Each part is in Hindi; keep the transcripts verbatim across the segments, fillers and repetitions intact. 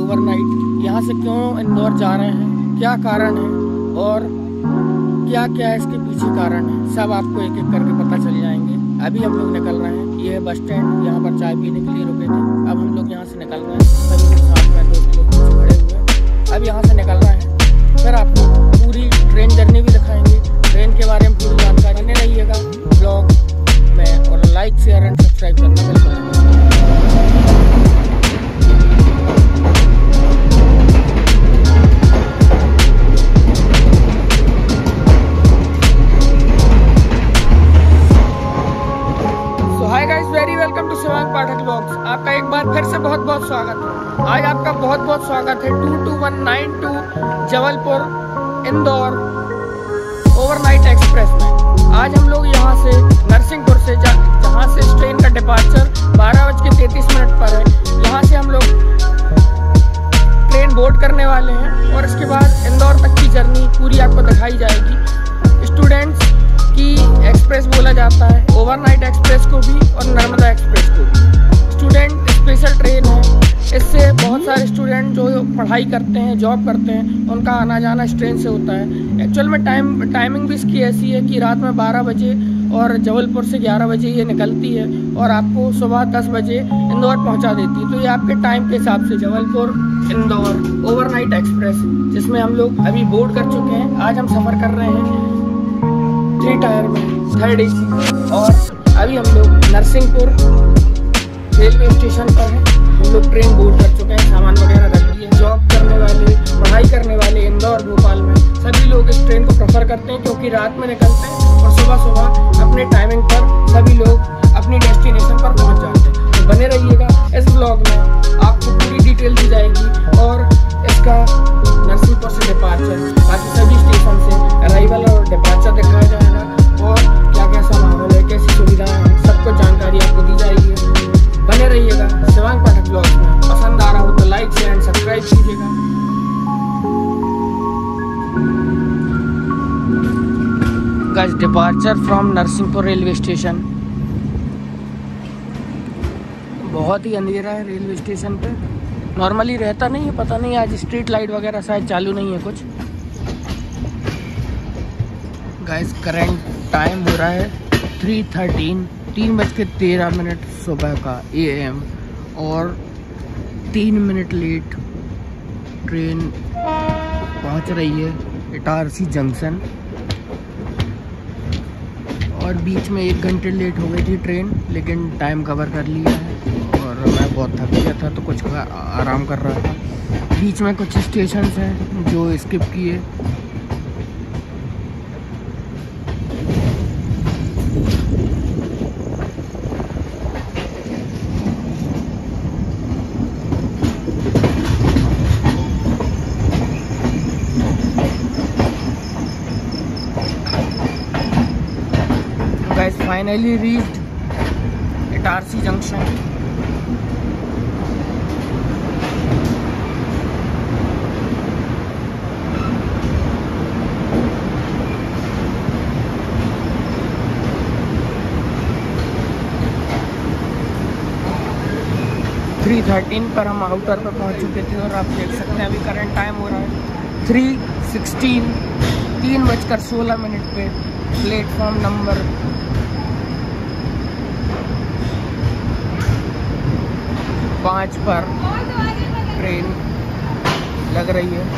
ओवरनाइट। यहाँ से क्यों इंदौर जा रहे हैं, क्या कारण है और क्या क्या इसके पीछे कारण है, सब आपको एक एक करके पता चल जाएंगे। अभी हम लोग निकल रहे हैं, ये है बस स्टैंड, यहाँ पर चाय पीने के लिए रुके थे। अब हम लोग यहाँ से निकल रहे हैं, सभी लोग साथ में दोस्त लोग पीछे खड़े हुए हैं। अब यहाँ से निकल रहे हैं, फिर आपको पूरी ट्रेन जर्नी भी दिखाएंगे, ट्रेन के बारे में पूरी जानकारी। बने रहिएगा ब्लॉग में और लाइक शेयर एंड सब्सक्राइब करना बिल्कुल। आपका एक बार फिर से बहुत बहुत स्वागत है। आज आपका बहुत बहुत स्वागत है two two one nine two Jabalpur Indore overnight express में। आज हम लोग यहाँ से नरसिंहपुर से जहाँ से इस ट्रेन का डिपार्चर बारह बज के तैंतीस मिनट पर है, यहाँ से हम लोग ट्रेन बोर्ड करने वाले हैं और इसके बाद इंदौर तक की जर्नी पूरी आपको दिखाई जाएगी। स्टूडेंट्स की एक्सप्रेस बोला जाता है, ओवरनाइट एक्सप्रेस को भी और नर्मदा एक्सप्रेस को भी। स्टूडेंट स्पेशल ट्रेन है, इससे बहुत सारे स्टूडेंट जो पढ़ाई करते हैं, जॉब करते हैं, उनका आना जाना इस ट्रेन से होता है। एक्चुअल में टाइम टाइमिंग भी इसकी ऐसी है कि रात में बारह बजे और जबलपुर से ग्यारह बजे ये निकलती है और आपको सुबह दस बजे इंदौर पहुंचा देती है। तो ये आपके टाइम के हिसाब से जबलपुर इंदौर ओवरनाइट एक्सप्रेस, जिसमें हम लोग अभी बोर्ड कर चुके हैं। आज हम सफ़र कर रहे हैं थ्री टायर में, थर्ड ए सी, और अभी हम लोग नरसिंहपुर रेलवे स्टेशन पर है। हम लोग ट्रेन बोर्ड कर चुके हैं, सामान वगैरह रख दिए। जॉब करने वाले, पढ़ाई करने वाले इंदौर भोपाल में सभी लोग इस ट्रेन को प्रेफर करते हैं, क्योंकि रात में निकलते हैं और सुबह सुबह अपने टाइमिंग पर सभी लोग अपनी डेस्टिनेशन पर पहुंच जाते हैं। तो बने रहिएगा इस ब्लॉग में, आपको पूरी डिटेल दी जाएगी और इसका नरसिंहपुर से डिपार्चर, बाकी सभी स्टेशन से अराइवल और डिपार्चर दिखाया जाएगा और क्या कैसा माहौल है, कैसी सुविधाएं हैं, सब कुछ जानकारी आपको दी जाएगी। बने रहिएगा शिवांग पाठक ब्लॉग में। पसंद आ रहा हो तो लाइक शेयर एंड सब्सक्राइब कीजिएगा। Guys, departure from Narsinghpur railway station. बहुत ही अंधेरा है रेलवे स्टेशन पे, नॉर्मली रहता नहीं है, पता नहीं आज स्ट्रीट लाइट वगैरह शायद चालू नहीं है कुछ। गाइस, करंट टाइम हो रहा है थ्री थर्टीन, तीन बज के तेरह मिनट सुबह का ए एम और तीन मिनट लेट ट्रेन पहुंच रही है इटारसी जंक्शन। और बीच में एक घंटे लेट हो गई थी ट्रेन, लेकिन टाइम कवर कर लिया है और मैं बहुत थक गया था तो कुछ आराम कर रहा था। बीच में कुछ स्टेशन हैं जो स्किप किए। Finally reached Itarsi junction. Three thirteen पर हम आउटर पर पहुंच चुके थे और आप देख सकते हैं अभी करंट टाइम हो रहा है थ्री सिक्सटीन, तीन बजकर सोलह मिनट पे प्लेटफॉर्म नंबर पाँच पर ट्रेन लग रही है।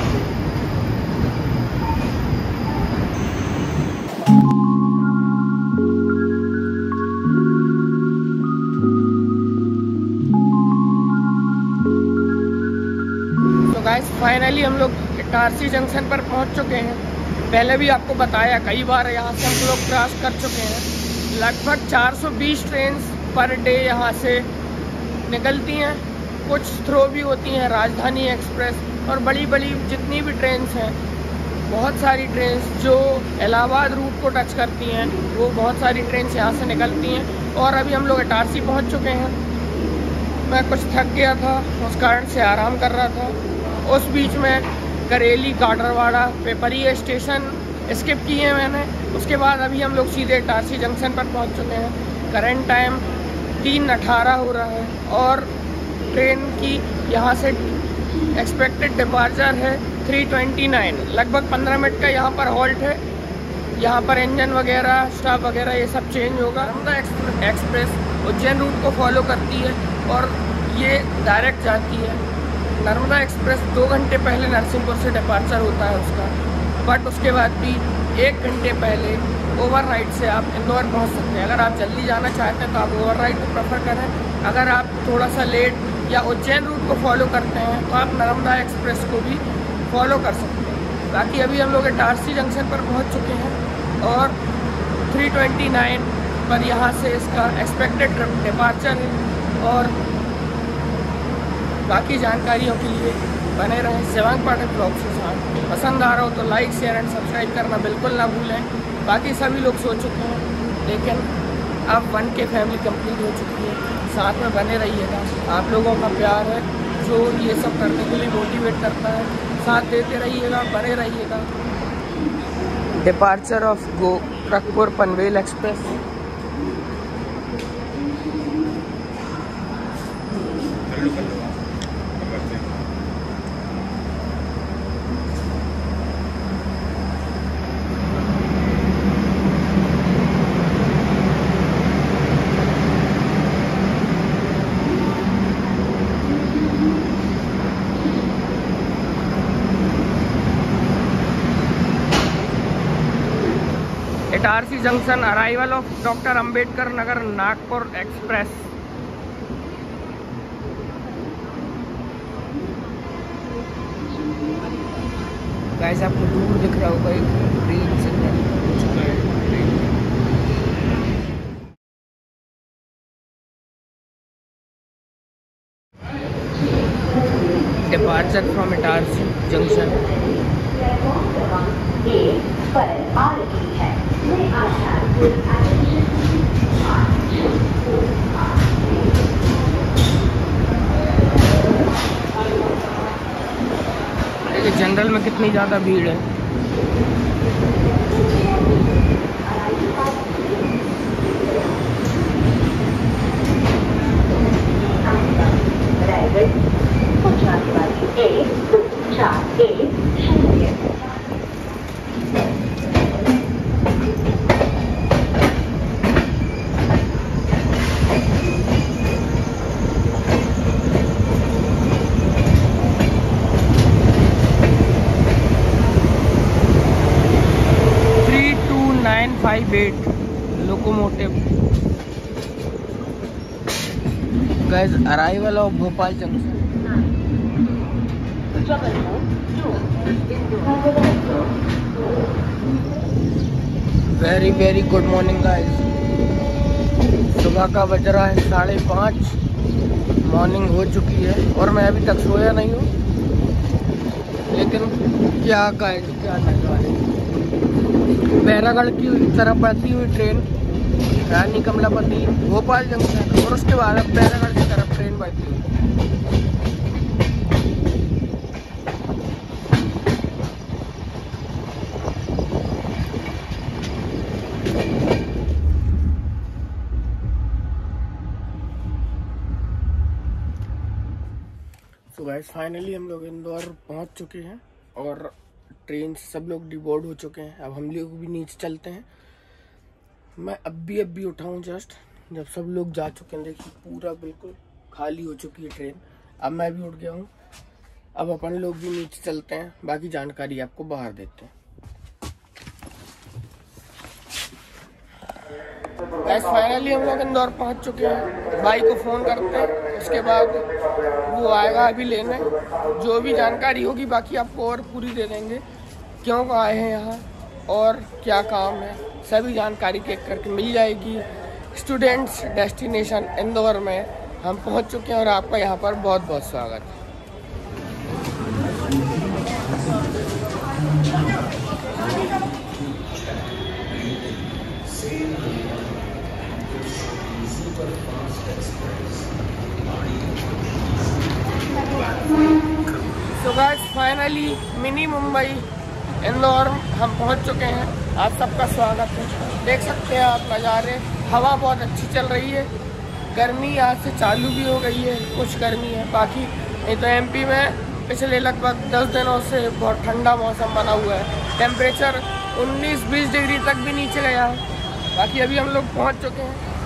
तो गाइस, फाइनली हम लोग इटारसी जंक्शन पर पहुंच चुके हैं। पहले भी आपको बताया कई बार, यहाँ से हम लोग क्रॉस कर चुके हैं। लगभग चार सौ बीस ट्रेन पर डे यहाँ से निकलती हैं, कुछ थ्रो भी होती हैं, राजधानी एक्सप्रेस और बड़ी बड़ी जितनी भी ट्रेन्स हैं, बहुत सारी ट्रेन्स जो इलाहाबाद रूट को टच करती हैं, वो बहुत सारी ट्रेन्स यहाँ से निकलती हैं। और अभी हम लोग इटारसी पहुँच चुके हैं। मैं कुछ थक गया था, उस कारण से आराम कर रहा था। उस बीच में करेली, काडरवाड़ा, पेपरी स्टेशन स्किप किए मैंने। उसके बाद अभी हम लोग सीधे इटारसी जंक्शन पर पहुँच चुके हैं। करंट टाइम तीन अठारह हो रहा है और ट्रेन की यहाँ से एक्सपेक्टेड डिपार्चर है थ्री ट्वेंटी नाइन। लगभग पंद्रह मिनट का यहाँ पर हॉल्ट है। यहाँ पर इंजन वगैरह स्टाफ वगैरह ये सब चेंज होगा। नर्मदा एक्सप्रेस उज्जैन रूट को फॉलो करती है और ये डायरेक्ट जाती है। नर्मदा एक्सप्रेस दो घंटे पहले नरसिंहपुर से डिपार्चर होता है उसका, बट उसके बाद भी एक घंटे पहले ओवरनाइट से आप इंदौर पहुंच सकते हैं। अगर आप जल्दी जाना चाहते हैं तो आप ओवरनाइट को प्रेफर करें। अगर आप थोड़ा सा लेट या उज्जैन रूट को फॉलो करते हैं तो आप नर्मदा एक्सप्रेस को भी फॉलो कर सकते हैं। बाकी अभी हम लोग इटारसी जंक्शन पर पहुंच चुके हैं और थ्री ट्वेंटी नाइन पर यहाँ से इसका एक्सपेक्टेड डिपार्चर है। और बाकी जानकारियों के लिए बने रहें शिवांग पाठक ब्लॉग्स के साथ। पसंद आ रहा हो तो लाइक शेयर एंड सब्सक्राइब करना बिल्कुल ना भूलें। बाकी सभी लोग सो चुके हैं, लेकिन अब वन के फैमिली कंप्लीट हो चुकी है। साथ में बने रहिएगा। आप लोगों का प्यार है जो ये सब करने के लिए मोटिवेट करता है। साथ देते रहिएगा, बने रहिएगा। Departure of Gorakhpur Panvel express. Itarsi junction arrival of doctor Ambedkar Nagar Nagpur express. Guys आपको दूर दिख रहा होगा एक ट्रेन सिग्नल हो चुका है। डिपार्चर फ्रॉम इटारसी जंक्शन पर आ रही है। देखिए जनरल में कितनी ज़्यादा भीड़ है। Five eight locomotive. Guys arrival of Bhopal junction. Very very good morning guys. सुबह का बज रहा है साढ़े पाँच। मॉर्निंग हो चुकी है और मैं अभी तक सोया नहीं हूँ, लेकिन क्या गाइस क्या नज़ारे। बैरागढ़ की तरफ बढ़ती हुई ट्रेन रानी कमलापति भोपाल जंक्शन और उसके बाद अब बैरागढ़ की तरफ ट्रेन बढ़ती हुई। तो गाइस फाइनली हम लोग इंदौर पहुंच चुके हैं और ट्रेन से सब लोग डिबोर्ड हो चुके हैं। अब हम लोग भी नीचे चलते हैं। मैं अब भी अब भी उठा हूँ जस्ट जब सब लोग जा चुके हैं। देखिए पूरा बिल्कुल खाली हो चुकी है ट्रेन। अब मैं भी उठ गया हूँ। अब अपन लोग भी नीचे चलते हैं, बाकी जानकारी आपको बाहर देते हैं। गाइस फाइनली हम लोग इंदौर पहुँच चुके हैं। भाई को फ़ोन करते हैं, उसके बाद वो आएगा अभी लेने। जो भी जानकारी होगी बाकी आपको और पूरी दे देंगे, क्यों आए हैं यहाँ और क्या काम है, सभी जानकारी एक करके मिल जाएगी। स्टूडेंट्स डेस्टिनेशन इंदौर में हम पहुँच चुके हैं और आपका यहाँ पर बहुत बहुत स्वागत है। तो guys finally mini Mumbai Indore हम पहुंच चुके हैं। आप सबका स्वागत है। देख सकते हैं आप नज़ारे। हवा बहुत अच्छी चल रही है। गर्मी आज से चालू भी हो गई है, कुछ गर्मी है, बाकी नहीं तो एमपी में पिछले लगभग दस दिनों से बहुत ठंडा मौसम बना हुआ है। टेम्परेचर उन्नीस बीस डिग्री तक भी नीचे गया है। बाकी अभी हम लोग पहुंच चुके हैं